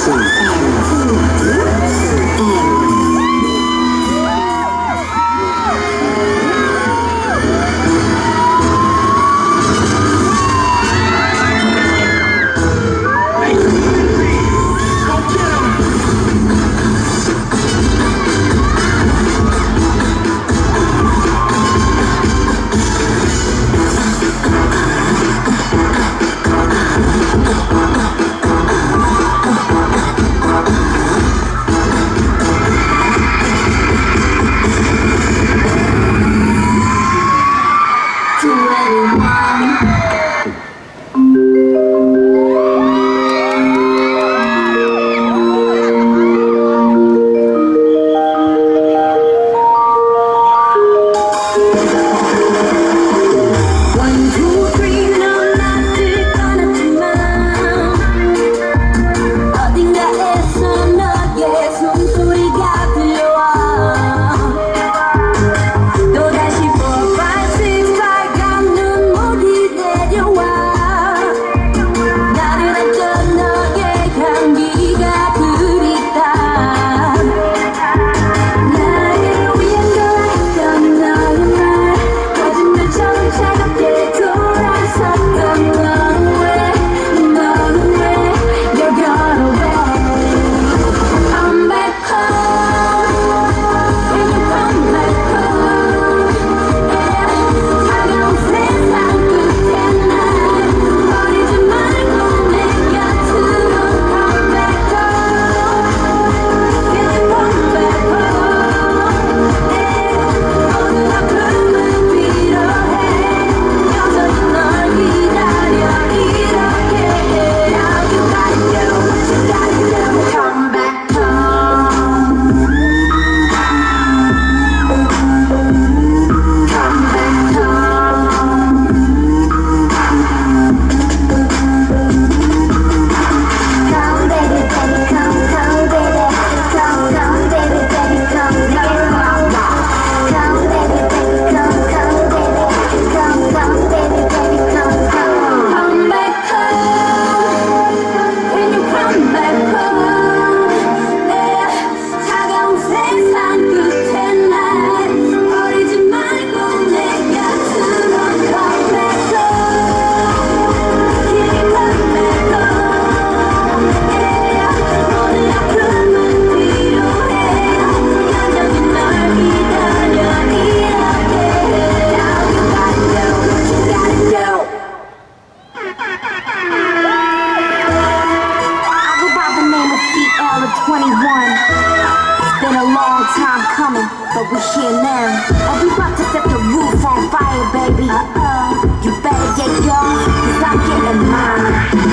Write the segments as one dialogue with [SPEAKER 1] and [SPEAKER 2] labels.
[SPEAKER 1] but we here now. And we about to set the roof on fire, baby. You better get yours, cause I'm getting mine.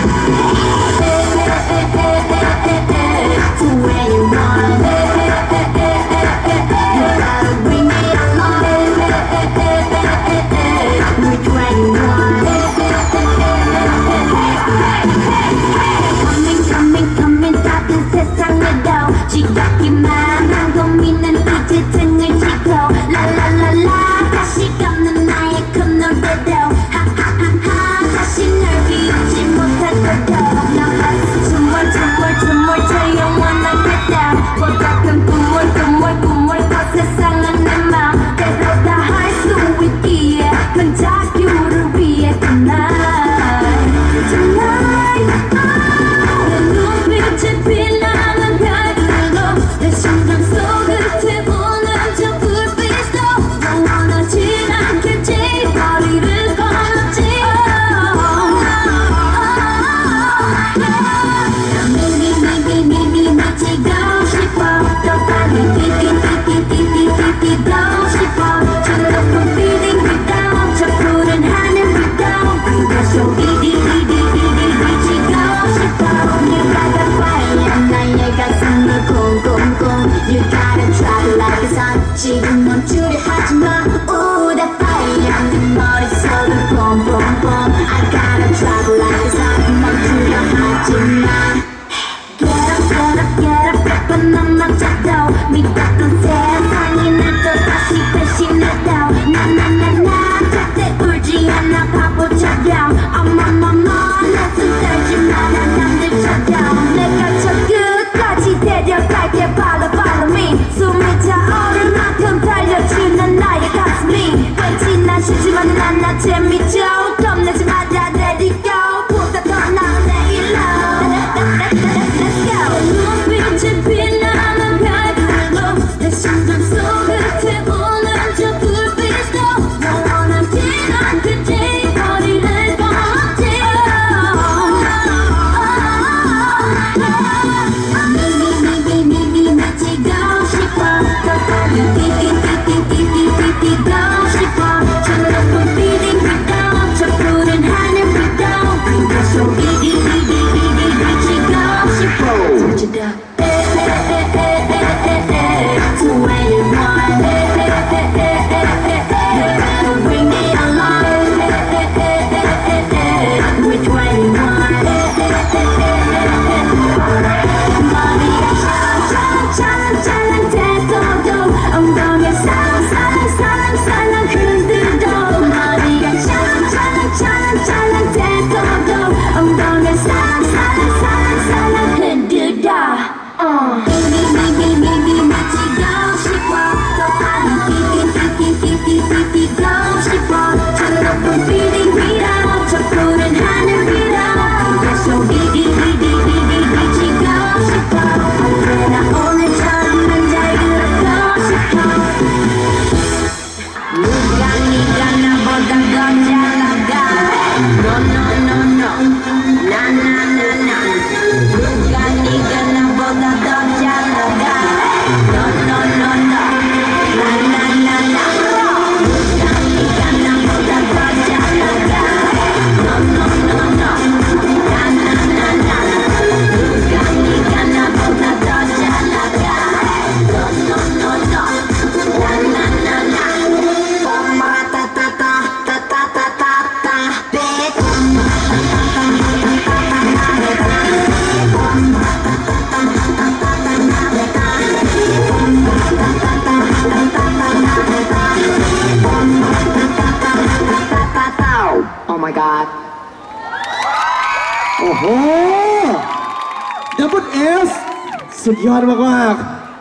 [SPEAKER 1] To anyone, you gotta bring it along. With 21. Coming, 따뜻한 세상으로 지겹기만 한 고민은 이제 등을 짚고 라라라라 다시 걷는 나의 큰 노래도 하하하하 다시 널 비우지 못할 것도 너가 춤을 저 영원한 그대로 보다 큰 꿈을 더 세상은 내 마음대로 다 할 수 있기에 큰 자유를 위해 tonight 내 눈빛에 빛나는 별들도 내 심장 속을 태우는 저 불빛도 영원하진 않겠지 거리를 건너지 미미미미미 미치고 싶어 더 빨리 뛰고 싶어 저 높은 feeling 위도 저 푸른 하늘 위도 그대 속이 미치고 싶어 You got the fire 나의 가슴을 쿵쿵쿵 You gotta try it like the sun 지금 멈추려 하지마 Ooh that fire 내 머릿속을 boom boom boom I gotta try it like the sun 멈추려 하지마 Get up 예쁜 남자도 믿었던 세상이 날 또다시 배신해도 나나나나 절대 울지 않아 바보처럼 어머머머 내 손 떨지 마라 남들처럼 내가 저
[SPEAKER 2] Oh my god
[SPEAKER 3] โอ้โห Double S สุดยอดมากๆ